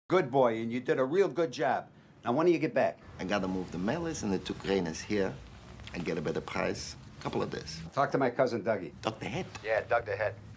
Good boy, and you did a real good job. Now, when do you get back? I gotta move the mailers and the two cranes here and get a better price. Couple of days. Talk to my cousin Dougie. Dr. Head. Yeah, Doug the Head.